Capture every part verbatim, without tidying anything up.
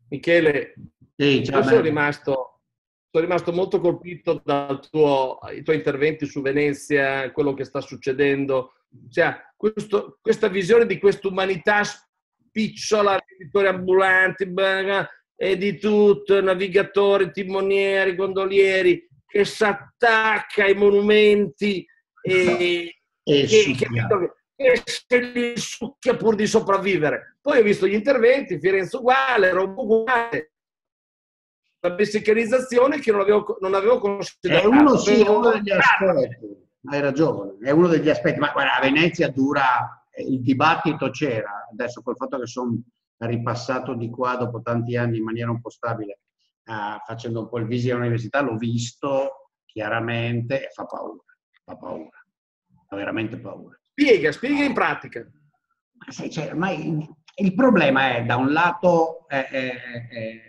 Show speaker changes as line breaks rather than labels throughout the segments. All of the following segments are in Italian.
Michele,
Sì,
io
ciao,
sono
bello.
rimasto, sono rimasto molto colpito dai tuoi interventi su Venezia, quello che sta succedendo. Cioè, questo- questa visione di quest'umanità spicciola, editori ambulanti, bla, e di tutto, navigatori, timonieri, gondolieri, che si attacca ai monumenti e
E
che, che,
succhia.
che se li succhia pur di sopravvivere. Poi ho visto gli interventi, Firenze uguale, Roma uguale, la messicanizzazione che non avevo, non avevo
È uno,
considerato.
sì, è uno
Però,
degli aspetti, hai ragione, è uno degli aspetti, ma guarda, a Venezia dura, il dibattito c'era, adesso col fatto che sono ripassato di qua dopo tanti anni in maniera un po' stabile, eh, facendo un po' il visito all'università, l'ho visto chiaramente e fa paura, fa paura, fa veramente paura.
spiega, spiega in pratica.
Ma sai, cioè, ormai il problema è, da un lato, è, è- è-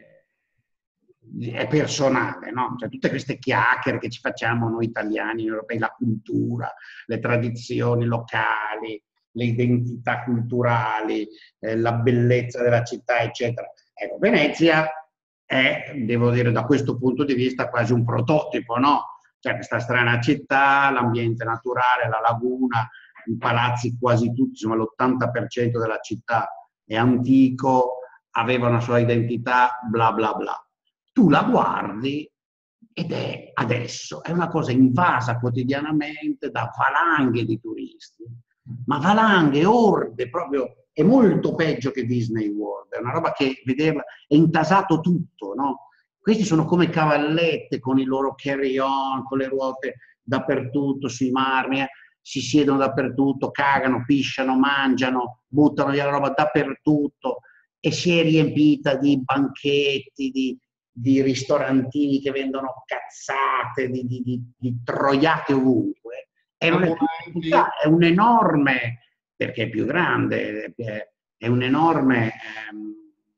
è personale, no? Cioè, tutte queste chiacchiere che ci facciamo noi italiani, europei, la cultura, le tradizioni locali, le identità culturali, eh, la bellezza della città, eccetera. Ecco, Venezia è, devo dire, da questo punto di vista quasi un prototipo, no? Cioè, questa strana città, l'ambiente naturale, la laguna, i palazzi quasi tutti, insomma l'ottanta per cento della città è antico, aveva una sua identità, bla bla bla. Tu la guardi ed è adesso, è una cosa invasa quotidianamente da valanghe di turisti, ma valanghe, orde, proprio, è molto peggio che Disney World, è una roba che vederla, è intasato tutto, no? Questi sono come cavallette con i loro carry-on, con le ruote dappertutto, sui marmi, eh si siedono dappertutto, cagano, pisciano, mangiano, buttano via la roba dappertutto e si è riempita di banchetti, di, di ristorantini che vendono cazzate, di, di, di, di troiate ovunque. E non è più una
Ambulanti.
città, è un enorme, perché è più grande, è un enorme ehm,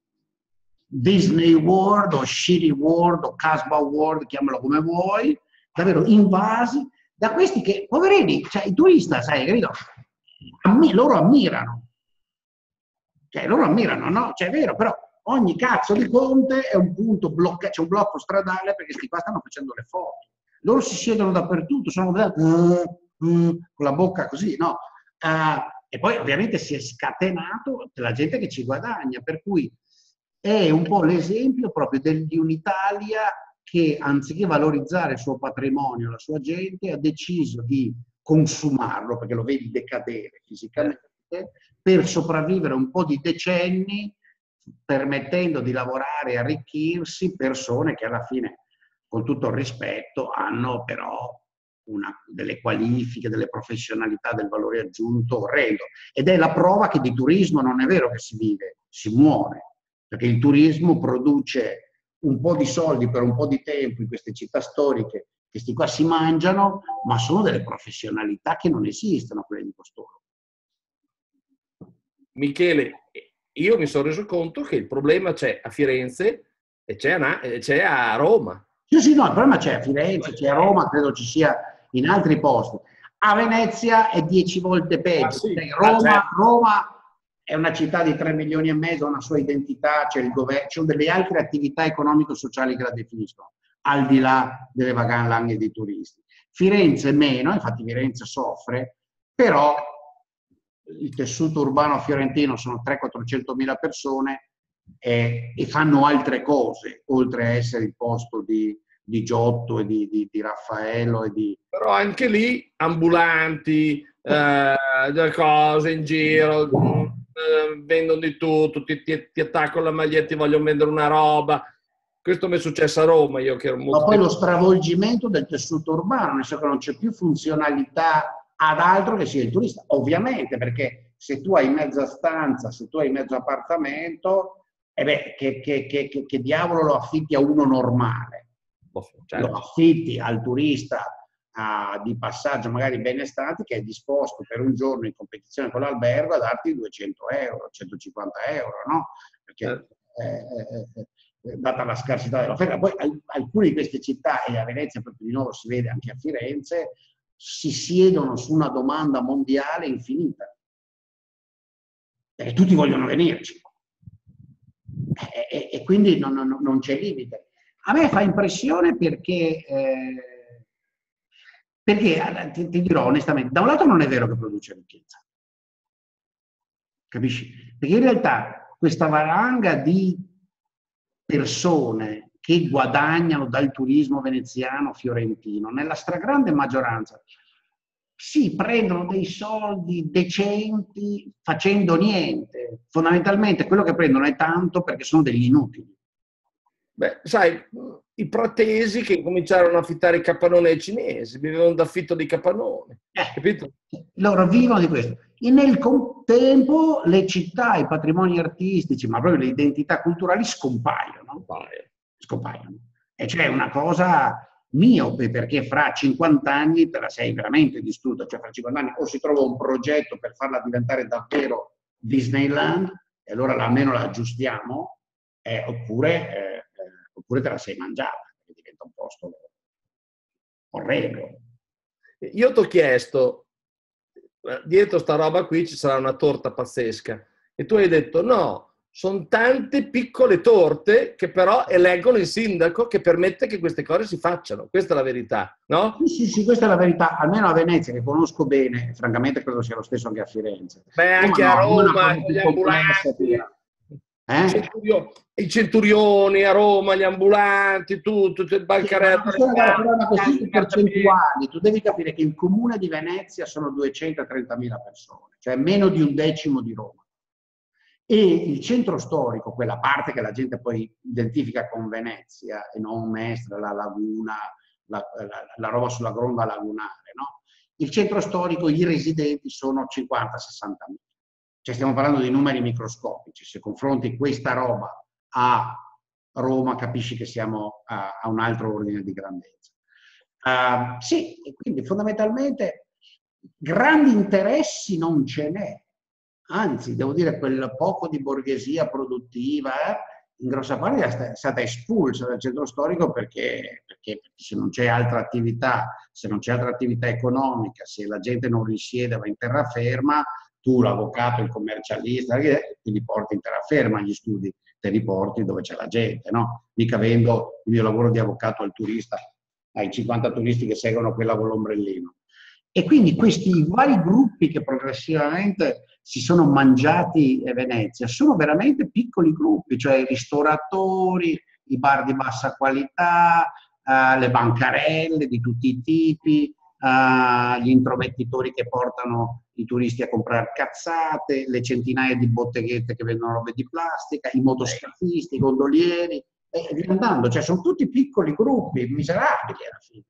Disney World o Shitty World o Casbah World, chiamalo come vuoi, davvero invasi da questi che, poverini, cioè i turisti, sai, capito? Ammi- loro ammirano, cioè loro ammirano, no? Cioè è vero, però ogni cazzo di ponte è un punto bloccato, c'è un blocco stradale perché sti qua stanno facendo le foto. Loro si siedono dappertutto, sono uh, uh, con la bocca così, no? Uh, e poi ovviamente si è scatenato la gente che ci guadagna, per cui è un po' l'esempio proprio del, di un'Italia che anziché valorizzare il suo patrimonio, la sua gente, ha deciso di consumarlo, perché lo vedi decadere fisicamente, per sopravvivere un po' di decenni, permettendo di lavorare e arricchirsi persone che alla fine, con tutto il rispetto, hanno però una, delle qualifiche, delle professionalità, del valore aggiunto orrendo. Ed è la prova che di turismo non è vero che si vive, si muore, perché il turismo produce un po' di soldi per un po' di tempo in queste città storiche, questi qua si mangiano, ma sono delle professionalità che non esistono, quelle di costoro.
Michele, io mi sono reso conto che il problema c'è a Firenze e c'è a, c'è a Roma.
Sì, sì, no, il problema c'è a Firenze, c'è a Roma, credo ci sia in altri posti. A Venezia è dieci volte
Ah,
peggio.
sì. Ah,
Roma,
certo.
Roma è una città di tre milioni e mezzo, ha una sua identità, c'è il governo, ci sono delle altre attività economico-sociali che la definiscono, al di là delle vacanze dei turisti. Firenze meno, infatti Firenze soffre, però il tessuto urbano fiorentino sono trecento-quattrocento mila persone e, e fanno altre cose, oltre a essere il posto di, di Giotto e di, di, di Raffaello e di...
Però anche lì ambulanti, eh, cose in giro, eh, vendono di tutto, ti, ti, ti attaccano la maglietta, ti vogliono vendere una roba. Questo mi è successo a Roma, io che ero
Ma
molto
poi lo
tempo.
stravolgimento del tessuto urbano, nel senso che non c'è più funzionalità ad altro che sia il turista. Ovviamente, perché se tu hai mezza stanza, se tu hai mezzo appartamento, eh beh, che, che, che, che diavolo lo affitti a uno normale? Lo
Certo.
affitti al turista a, di passaggio, magari benestante, che è disposto per un giorno in competizione con l'albergo a darti duecento euro, centocinquanta euro, no? Perché eh, eh, eh, data la scarsità dell'offerta. Poi alcune di queste città, e a Venezia proprio di nuovo si vede anche a Firenze, si siedono su una domanda mondiale infinita. Perché tutti vogliono venirci. e, e quindi non, non, non c'è limite. A me fa impressione perché, eh, perché ti, ti dirò onestamente, da un lato non è vero che produce ricchezza, capisci? Perché in realtà questa valanga di persone che guadagnano dal turismo veneziano, fiorentino, nella stragrande maggioranza, sì, prendono dei soldi decenti facendo niente. Fondamentalmente quello che prendono è tanto perché sono degli inutili.
Beh, sai, i pratesi che cominciarono a affittare i capannoni ai cinesi, vivevano d'affitto dei capannoni,
Eh,
capito?
loro vivono di questo. E nel contempo le città, i patrimoni artistici, ma proprio le identità culturali scompaiono. Scompaiono. E c'è una cosa miope, perché fra cinquanta anni te la sei veramente distrutta. Cioè fra cinquanta anni o si trova un progetto per farla diventare davvero Disneyland, e allora almeno la aggiustiamo, eh, oppure, eh, eh, oppure te la sei mangiata, perché diventa un posto orrendo.
Io ti ho chiesto, dietro sta roba qui ci sarà una torta pazzesca, e tu hai detto no, sono tante piccole torte che però eleggono il sindaco che permette che queste cose si facciano. Questa è la verità, no?
Sì, sì, sì, questa è la verità, almeno a Venezia, che conosco bene, francamente credo sia lo stesso anche a Firenze.
Beh,
Roma
anche
no,
a
Roma è una
Roma,
cosa
gli
più complessa.
ambulanti,
Eh?
centurio, i centurioni a Roma, gli ambulanti, tutto, il bancaretto.
Sì, ma guarda, però è una questione di percentuali. Tu devi capire che il comune di Venezia sono duecentotrentamila persone, cioè meno di un decimo di Roma. E il centro storico, quella parte che la gente poi identifica con Venezia e non Mestre, la laguna, la, la, la roba sulla gronda lagunare, no? Il centro storico, i residenti sono cinquanta sessantamila. Cioè stiamo parlando di numeri microscopici. Se confronti questa roba a Roma, capisci che siamo a, a un altro ordine di grandezza. Uh, sì, e quindi fondamentalmente grandi interessi non ce n'è. Anzi, devo dire, quel poco di borghesia produttiva eh, in grossa parte è stata espulsa dal centro storico perché, perché, perché se non c'è altra attività, se non c'è altra attività economica, se la gente non risiede, va in terraferma, tu, l'avvocato, il commercialista, ti li porti in terraferma gli studi, te li porti dove c'è la gente, no? Mica vendo il mio lavoro di avvocato al turista, ai cinquanta turisti che seguono quella con l'ombrellino. E quindi questi vari gruppi che progressivamente si sono mangiati Venezia sono veramente piccoli gruppi, cioè i ristoratori, i bar di bassa qualità, uh, le bancarelle di tutti i tipi, uh, gli intromettitori che portano i turisti a comprare cazzate, le centinaia di botteghette che vendono robe di plastica, i motoscafisti, i gondolieri, e via andando. Cioè sono tutti piccoli gruppi miserabili alla fine.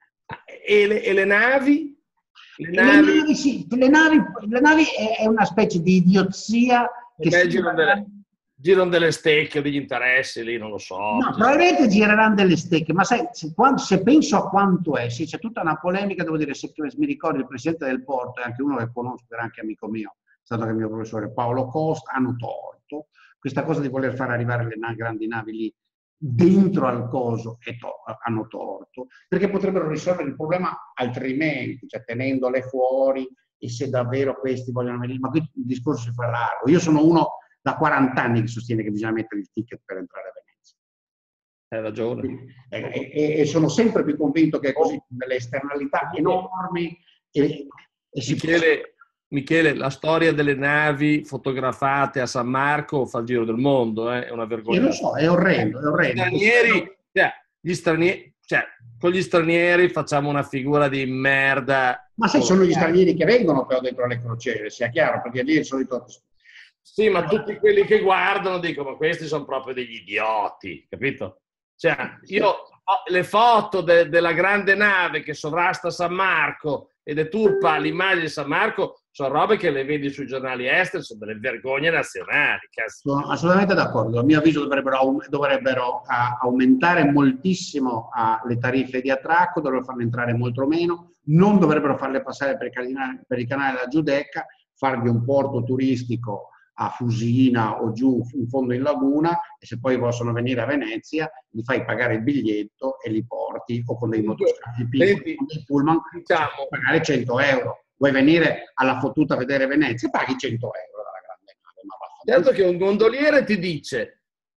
E le, e le navi?
Le navi, le navi, sì, le navi, le navi è una specie di idiozia che
beh,
si
girano, delle, girano delle stecche o degli interessi lì, non lo so.
No, probabilmente gireranno delle stecche, ma sai, se, quando, se penso a quanto è, sì, c'è tutta una polemica, devo dire, se mi ricordo il presidente del Porto, è anche uno che conosco, era anche amico mio, è stato anche il mio professore, Paolo Costa, hanno torto, questa cosa di voler far arrivare le grandi navi lì dentro al coso e to hanno torto, perché potrebbero risolvere il problema altrimenti, cioè tenendole fuori, e se davvero questi vogliono venire, ma qui il discorso si fa largo. Io sono uno da quaranta anni che sostiene che bisogna mettere il ticket per entrare a Venezia.
Hai ragione.
E, e, e sono sempre più convinto che è così, delle esternalità enormi. E, e si
Michele, Michele, la storia delle navi fotografate a San Marco fa il giro del mondo, eh? È una vergogna.
Io lo so, è orrendo, è orrendo.
Gli stranieri, cioè, gli stranieri, cioè, con gli stranieri facciamo una figura di merda.
Ma sai, sono gli stranieri che vengono però dentro le crociere, sia chiaro, perché lì è il solito...
Sì, ma tutti quelli che guardano dicono, ma questi sono proprio degli idioti, capito? Cioè, io ho le foto de, della grande nave che sovrasta San Marco e deturpa l'immagine di San Marco, sono robe che le vedi sui giornali esteri, sono delle vergogne nazionali. Cazzo.
Sono assolutamente d'accordo. A mio avviso dovrebbero, dovrebbero uh, aumentare moltissimo uh, le tariffe di attracco, dovrebbero farne entrare molto meno, non dovrebbero farle passare per il canale, per il canale della Giudecca, farvi un porto turistico a Fusina o giù in fondo in laguna, e se poi possono venire a Venezia gli fai pagare il biglietto e li porti, o con dei motoscafi piccoli, con dei pullman, diciamo, pagare cento euro. Vuoi venire alla fottuta a vedere Venezia? Paghi cento euro dalla grande nave. Ma
certo che un gondoliere ti dice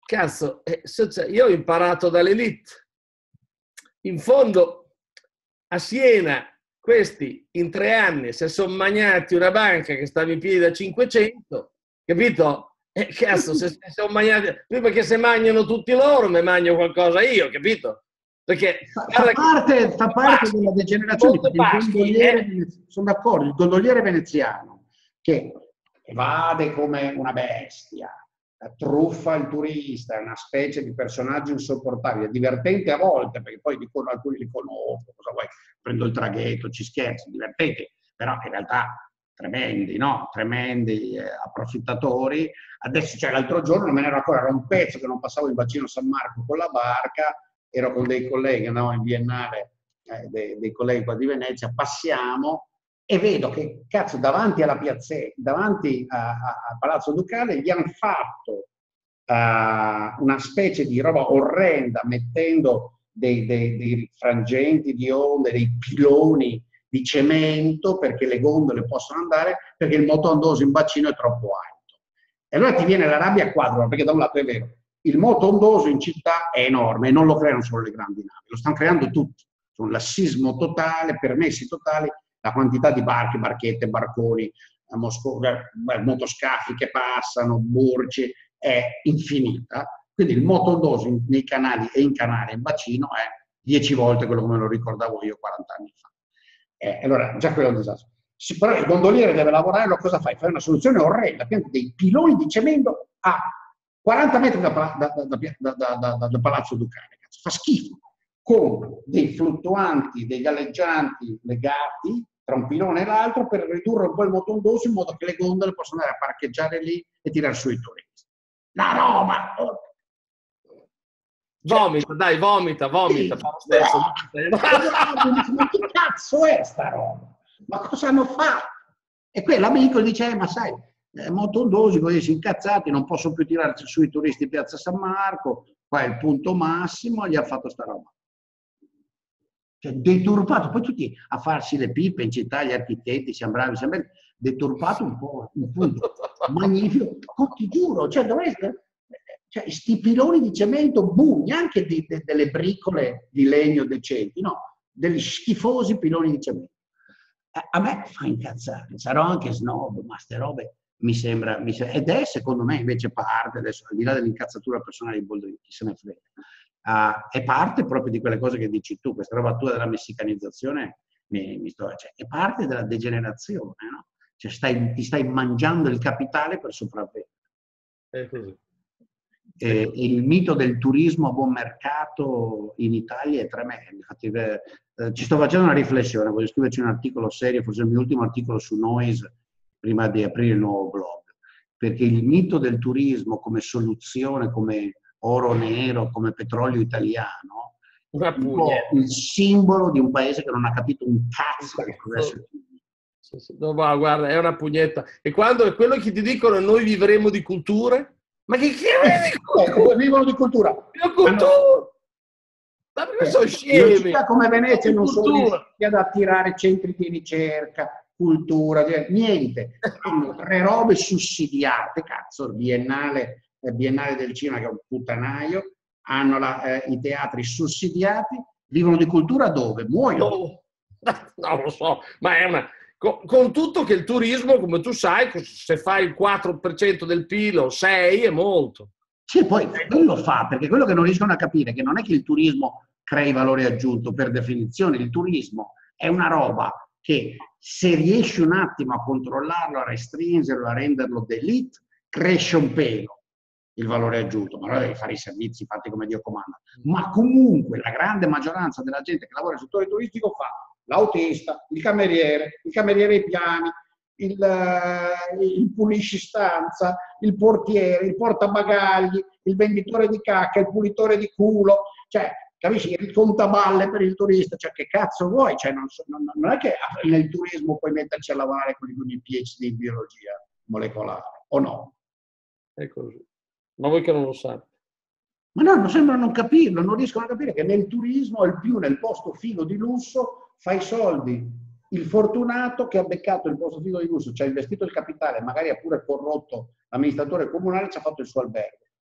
cazzo, eh, io ho imparato dall'elite. In fondo, a Siena, questi in tre anni si sono mangiati una banca che stava in piedi da cinquecento, capito? E cazzo, se, se sono mangiati, prima che se mangiano tutti loro, mi mangio qualcosa io, capito? Perché
fa parte, fa parte della degenerazione. Il gondoliere, eh? Sono d'accordo, il gondoliere veneziano che evade come una bestia, truffa il turista, è una specie di personaggio insopportabile, divertente a volte, perché poi dicono, alcuni li conosco, cosa vuoi, prendo il traghetto, ci scherzo, divertenti, però in realtà tremendi, no? Tremendi eh, approfittatori. Adesso, cioè l'altro giorno, non me ne ero ancora, era un pezzo che non passavo in bacino San Marco con la barca, ero con dei colleghi, andavo in biennale, eh, dei, dei colleghi qua di Venezia, passiamo e vedo che, cazzo, davanti alla piazzetta, davanti al Palazzo Ducale, gli hanno fatto uh, una specie di roba orrenda, mettendo dei, dei, dei frangenti di onde, dei piloni di cemento, perché le gondole possono andare, perché il motondoso in bacino è troppo alto. E allora ti viene la rabbia a quadro, perché da un lato è vero, il moto ondoso in città è enorme e non lo creano solo le grandi navi, lo stanno creando tutti. Sono lassismo totale, permessi totali, la quantità di barche, barchette, barconi, motoscafi che passano, borgi, è infinita. Quindi il moto ondoso in, nei canali e in canale in bacino è dieci volte quello come lo ricordavo io quaranta anni fa. Eh, allora, già quello è un disastro. Sì, però il gondoliere deve lavorare, lo cosa fai? Fai una soluzione orrenda, pianti dei piloni di cemento a quaranta metri da, da, da, da, da, da Palazzo Ducale, cazzo, fa schifo, con dei fluttuanti, dei galleggianti legati tra un pilone e l'altro per ridurre un po' il motondoso in modo che le gondole possano andare a parcheggiare lì e tirare su i turisti. La roba!
Vomita, cioè, dai, vomita, vomita,
sì,
fa lo stesso.
Ma che cazzo è sta roba? Ma cosa hanno fatto? E quell'amico dice, eh, ma sai, eh, motondosi, così si incazzati, non possono più tirarsi sui turisti in Piazza San Marco, qua è il punto massimo, gli ha fatto sta roba. Cioè, deturpato, poi tutti a farsi le pippe in città, gli architetti, siamo bravi, siamo bravi, deturpato un po', un punto magnifico, oh, ti giuro, cioè dovreste... Cioè, sti piloni di cemento, boom, neanche di, de, delle bricole di legno decenti, no, degli schifosi piloni di cemento. A, a me fa incazzare, sarò anche snob, ma ste robe mi sembra, mi sembra, ed è secondo me invece parte, adesso al di là dell'incazzatura personale di Boldrini, chi se ne frega, uh, è parte proprio di quelle cose che dici tu, questa roba tua della messicanizzazione, mi, mi sto, cioè, è parte della degenerazione, no? Cioè stai, ti stai mangiando il capitale per sopravvivere.
È così.
Eh, il mito del turismo a buon mercato in Italia è tremendo. Infatti, eh, ci sto facendo una riflessione, voglio scriverci un articolo serio, forse il mio ultimo articolo su Noise prima di aprire il nuovo blog, perché il mito del turismo come soluzione, come oro nero, come petrolio italiano, è un po' il simbolo di un paese che non ha capito un cazzo che cos'è.
Sì, sì. No, ma guarda, è una pugnetta. E quando è quello che ti dicono noi vivremo di culture? Ma che
eh, vivono di cultura?
Di cultura! Ma perché sono scemi?
In città come Venezia non sono riusciti ad attirare centri di ricerca, cultura, niente. Hanno tre robe sussidiate, cazzo, Biennale, Biennale del Cinema che è un puttanaio, hanno la, eh, i teatri sussidiati, vivono di cultura dove? Muoiono.
No, non lo so, ma è una... Con, con tutto che il turismo, come tu sai, se fai il quattro per cento del P I L o sei è molto.
Sì, poi quello fa, perché quello che non riescono a capire è che non è che il turismo crei valore aggiunto per definizione, il turismo è una roba che se riesci un attimo a controllarlo, a restringerlo, a renderlo d'élite, cresce un pelo il valore aggiunto, ma allora devi fare i servizi fatti come Dio comanda. Ma comunque la grande maggioranza della gente che lavora nel settore turistico fa l'autista, il cameriere, il cameriere ai piani, il, uh, il pulisci stanza, il portiere, il portabagagli, il venditore di cacca, il pulitore di culo, cioè, capisci, il contaballe per il turista, cioè che cazzo vuoi? Cioè, non, so, non, non è che nel turismo puoi metterci a lavorare con i P H D in biologia molecolare, o no?
È così. Ma voi che non lo sapete.
Ma no, non sembrano non capirlo, non riescono a capire che nel turismo, al più nel posto figo di lusso, fai soldi. Il fortunato che ha beccato il posto figo di lusso, ci ha investito il capitale, magari ha pure corrotto l'amministratore comunale, ci ha fatto il suo albergo.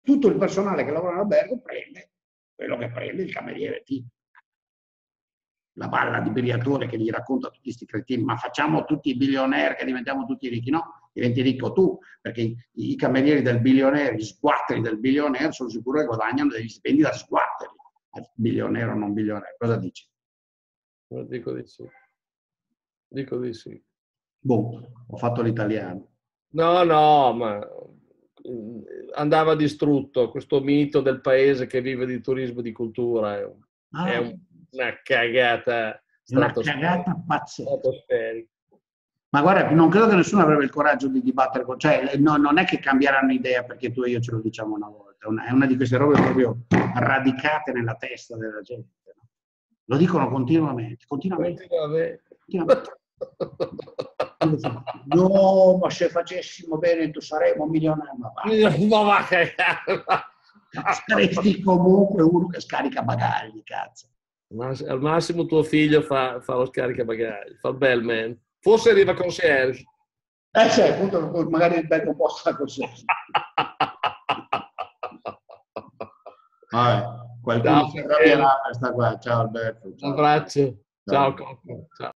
tutto il personale che lavora in albergo prende quello che prende il cameriere tipo. La balla di Briatore che gli racconta tutti questi cretini, ma facciamo tutti i billionaire che diventiamo tutti ricchi? No, diventi ricco tu, perché i, i camerieri del billionaire, gli sguatteri del billionaire, sono sicuro che guadagnano degli stipendi da sguatteri, billionaire o non billionaire. Cosa dici?
Dico di sì. Dico di sì.
Boh, ho fatto l'italiano.
No, no, ma andava distrutto questo mito del paese che vive di turismo e di cultura. È, un,
Ah,
è un, una cagata
una cagata pazzesca.
stratosferica.
Ma guarda, non credo che nessuno avrebbe il coraggio di dibattere con... Cioè, no, non è che cambieranno idea perché tu e io ce lo diciamo una volta. È una, è una di queste robe proprio radicate nella testa della gente. No? Lo dicono continuamente, continuamente.
Continuamente.
continuamente. No, ma se facessimo bene tu saremmo milionari. Ma va. Saresti comunque uno che scarica bagagli, cazzo.
Al massimo tuo figlio fa, fa lo scaricabagagli, fa il bellman. Forse arriva concierge.
Eh sì, appunto, magari il bel posto a concierge. Vabbè, qualcuno si arrabbierà per sta qua. Ciao Alberto. Ciao.
Un abbraccio. Ciao,
Ciao.
Cocco. Ciao.